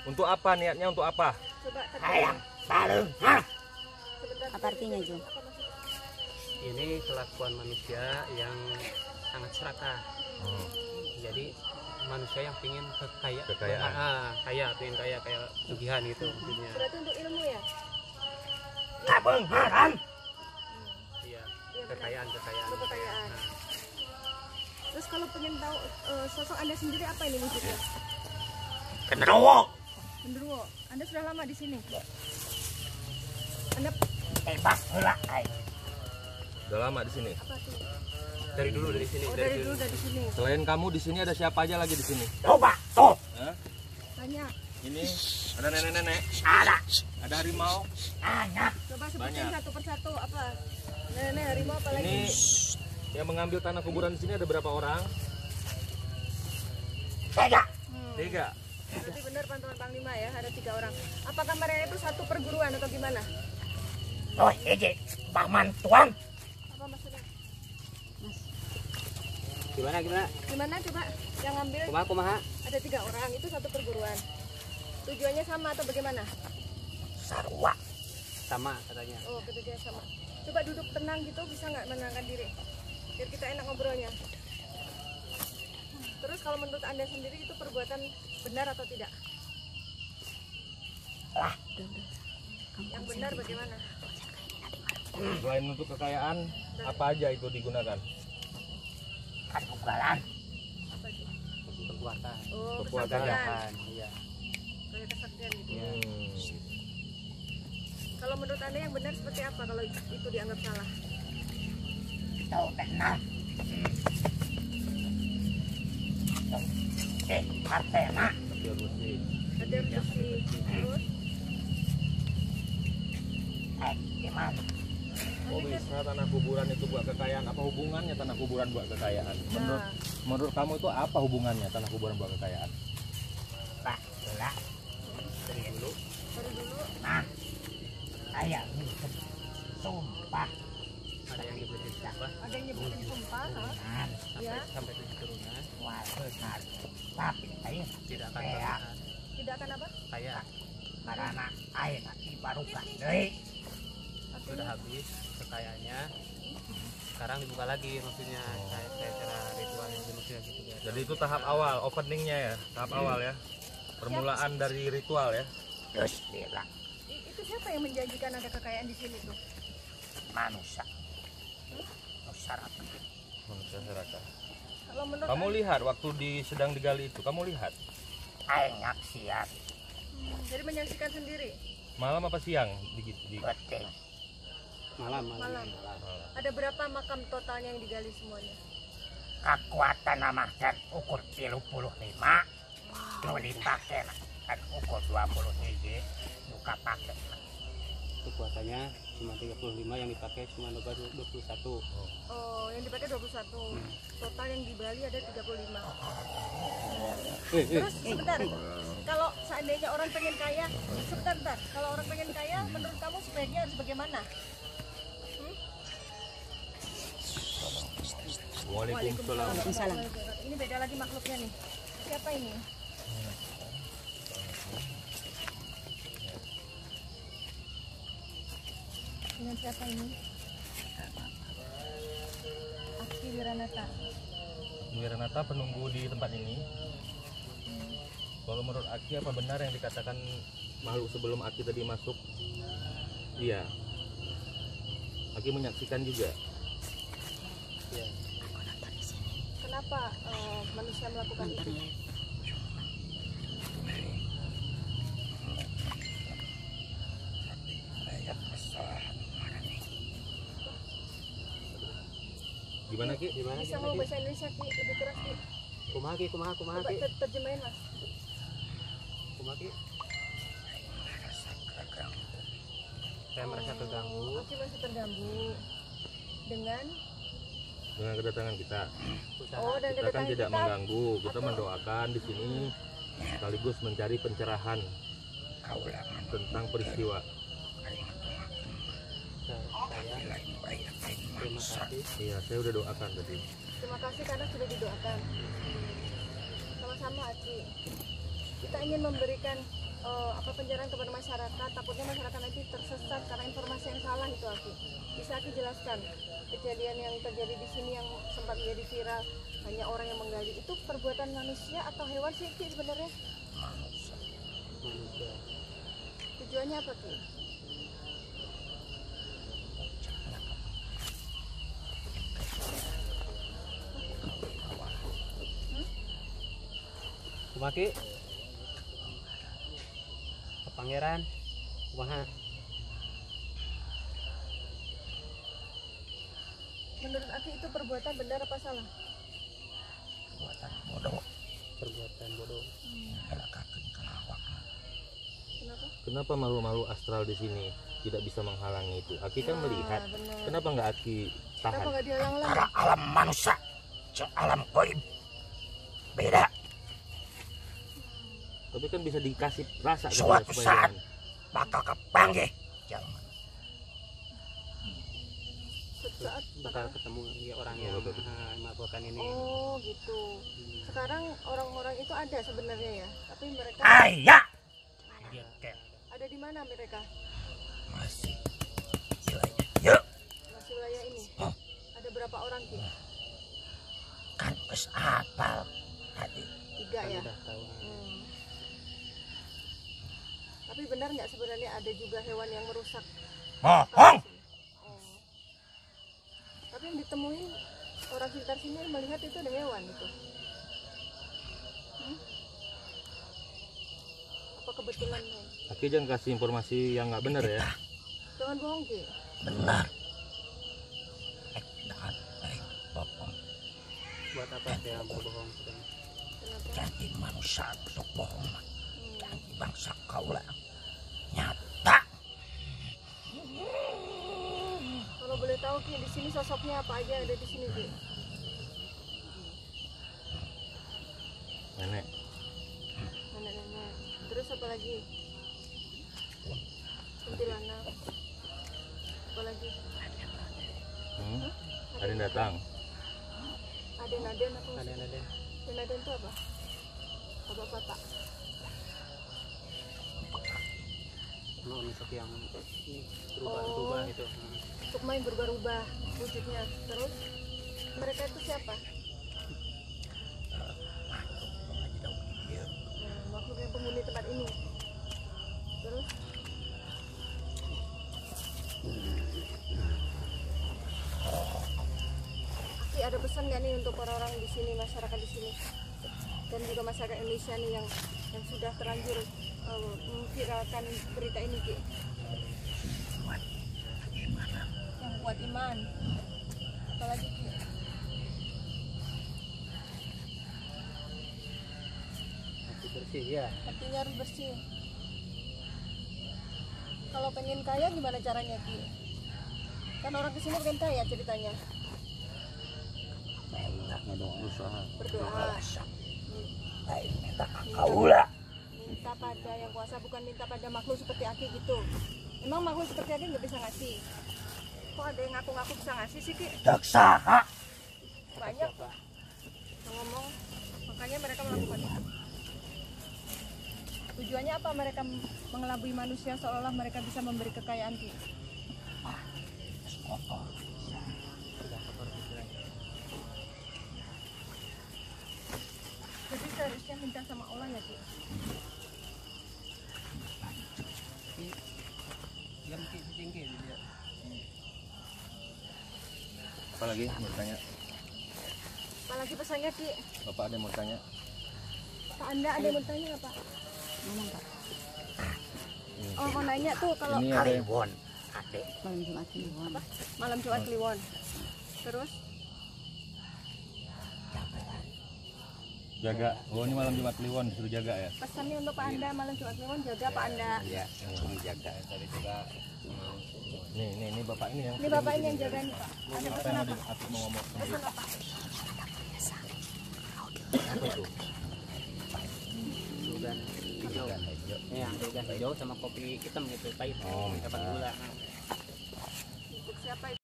Untuk apa niatnya? Untuk apa? Coba Ayam balung. Apa artinya itu? Ini kelakuan manusia yang sangat serakah. Jadi manusia yang pingin Kekayaan. Pingin kaya kayak sugihan gitu maksudnya. Berarti untuk ilmu ya? Kebenaran. Iya, Iya, benar. kekayaan. Untuk kekayaan. Nah, Terus kalau pengen tahu sosok Anda sendiri apa ini wujudnya? Genderuwo. Genderuwo. Anda sudah lama di sini? Anda Tembak heula aing. Udah lama di sini. apa tuh? dari dulu dari sini. Oh, dari dulu dari sini. Selain kamu di sini ada siapa aja lagi di sini? Coba tuh. Hah? Banyak. Ini ada nenek-nenek, Ada. ada harimau. Banyak. Coba sebutin Banyak. satu persatu apa? Nenek harimau apa lagi? Ini yang mengambil tanah kuburan di sini ada berapa orang? Tiga. 3. Berarti benar pantauan Panglima ya, ada 3 orang. Apakah mereka itu satu perguruan atau gimana? Tuh hiji. Paman tuan. Apa maksudnya? Gimana? Gimana coba yang ngambil Kumaha? ada 3 orang itu satu perguruan. Tujuannya sama atau bagaimana? Sarua. Sama katanya. Oh, ketiganya sama. Coba duduk tenang gitu, bisa nggak menenangkan diri? Biar kita enak ngobrolnya. Terus kalau menurut Anda sendiri itu perbuatan benar atau tidak? Lah. Yang benar bagaimana? Selain untuk kekayaan, apa aja itu digunakan? Katugalan. Apa itu? Kekuatan. Oh, Kekuatan. kesaktian. Iya. Kayak kesaktian gitu ya. Hmm. Kalau menurut Anda yang benar seperti apa kalau itu dianggap salah? Tuh tenang. Partena. Biar bersih. Ada bersih. Terus Gimana? Oh bisa tanah kuburan itu buat kekayaan? Apa hubungannya tanah kuburan buat kekayaan? Menurut kamu itu apa hubungannya tanah kuburan buat kekayaan? Lah, lah. Dari dulu. dari dulu Nah. Ayam sumpah. Ada yang dibutuhin apa? ada yang nyebutin sumpah, ha? Nah, Ya, Sampai 7 turunan wah benar. Tapi aing tidak akan Iya. pernah tidak akan apa? kaya. karena aing nanti baru deui. Sudah habis kekayaannya. Sekarang dibuka lagi maksudnya kayak cara ritual yang manusia gitu ya. Jadi itu tahap awal, openingnya ya, tahap awal ya, permulaan dari ritual ya. Terus bilang Itu siapa yang menjanjikan ada kekayaan di sini tuh? manusia. Masyarakat. Manusia serakah. Kalau menurut Kamu lihat waktu sedang digali itu, kamu lihat Aing nyaksian jadi menyaksikan sendiri. malam apa siang di penting. Malam. Malam. Ada berapa makam totalnya yang digali semuanya? Kekuatan nama dan ukur 35. Nu dipake kan ukur 21 buka pakai. Kekuatannya cuma 35, yang dipakai cuma 21. Oh, yang dipakai 21. Total yang di Bali ada 35. Terus sebentar. Kalau seandainya orang pengen kaya, sebentar. Kalau orang pengen kaya, menurut kamu sebaiknya harus bagaimana? Waalaikumsalam. Waalaikumsalam. Ini beda lagi makhluknya nih. Siapa ini? Dengan siapa ini? Aki Wiranata. Wiranata penunggu di tempat ini. Kalau menurut Aki apa benar yang dikatakan makhluk sebelum Aki tadi masuk? Iya. Aki menyaksikan juga. Iya. Kenapa manusia melakukan itu? Gimana Ki? Bisa ngomong bahasa Indonesia Ki, lebih keras Ki. Kumaha Coba Ki. terjemahin Mas. Kumaha Ki. Saya merasa terganggu. Aki masih terganggu dengan Kedatangan kita. oh dan Kita kan kedatangan tidak kita. mengganggu, kita mendoakan di sini sekaligus mencari pencerahan tentang peristiwa. Saya terima kasih. Iya, saya udah doakan tadi. Terima kasih karena sudah didoakan. Sama-sama Aki. Kita ingin memberikan penjelasan kepada masyarakat, takutnya masyarakat nanti tersesat karena informasi yang salah itu Aki. Bisa Aki jelaskan kejadian yang terjadi di sini yang sempat menjadi viral, hanya orang yang menggali, itu perbuatan manusia atau hewan sih Ki sebenarnya? Manusia. Tujuannya apa Ki? Kumaki Pangeran kumaha? Menurut Aki itu perbuatan benar apa salah? Buatan bodoh. Perbuatan bodoh. Elakakeun kana awakna. Kenapa? Kenapa malu-malu astral di sini tidak bisa menghalangi itu? Aki kan melihat. benar. Kenapa nggak Aki Kenapa tahan? nggak dihalang-halang? Antara alam manusia jeung alam gaib beda. Tapi kan bisa dikasih rasa ke dia Suatu supaya saat jangan. bakal kepanggih jalma. Saat Bakal ketemu ya, orang yang betul. melakukan ini. Oh gitu. Sekarang orang-orang itu ada sebenarnya ya, tapi mereka Aya Iya. ada di mana mereka? masih wilayah yuk Masih wilayah ini. Oh. Ada berapa orang Ki? kan geus apal tadi. 3 Kan ya. udah tahu. Tapi benar nggak sebenarnya ada juga hewan yang merusak? Bohong. Oh. Tapi yang ditemuin orang sekitar sini melihat itu ada hewan itu. Apa kebetulan? Men? Aki jangan kasih informasi yang nggak benar ya. Jangan bohong Ki. Benar. Jangan bohong. Buat apa dia berbohong? Kenapa? Janji manusia untuk bohong mah. Janji bangsa kaula nyata. Kalau boleh tahu Ki, di sini sosoknya apa aja ada di sini Ki? Nenek. Nenek-nenek. Terus apa lagi? Kuntilanak. Apa lagi? Ada yang datang. Aden-aden apa? Ada. Aden-aden itu apa? Bapak-bapak. Untuk yang berubah gitu. Untuk main berubah-ubah wujudnya. Terus mereka itu siapa? Makhluk yang penghuni tempat ini. Terus Aki ada pesan nggak nih untuk orang-orang di sini, masyarakat di sini, dan juga masyarakat Indonesia nih yang sudah terlanjur memviralkan berita ini Ki? Yang kuat iman. Apalagi Ki? Hati bersih ya. Hatinya harus bersih. Kalau pengen kaya gimana caranya Ki? Kan orang kesini pengen kaya ceritanya. Berdoa. Minta kaula. Minta pada yang kuasa, bukan minta pada makhluk seperti Aki gitu. Emang makhluk seperti Aki nggak bisa ngasih? Kok ada yang ngaku-ngaku bisa ngasih sih Ki? Dak saha. Banyak yang ngomong, makanya mereka melakukan itu. Tujuannya apa mereka mengelabui manusia seolah-olah mereka bisa memberi kekayaan Ki? Jadi seharusnya minta sama Allah ya Ki? Apalagi mau tanya? Apalagi pesannya Ki? Bapak ada yang mau tanya? Pak Anda ada yang mau tanya nggak Pak? Ngomong Pak, Oh mau nanya tuh kalau Ini ada yang Kliwon. Adek. malam Jumat Kliwon. malam Jumat Kliwon. Terus jaga. Oh ini malam Jumat Kliwon disuruh jaga ya? pesannya untuk Pak Anda malam Jumat Kliwon, jaga Pak Anda. Iya, yang jaga. Tadi juga. Ini bapak ini yang. Ini Bapak ini yang jaga nih Pak. Ada Apa pesan yang apa? Aki mau ngomong? Pesan apa? Apa tuh? Dugan hijau. Yang dugan hijau sama kopi hitam gitu, pahit. Oh, Dapat gula. Untuk siapa itu?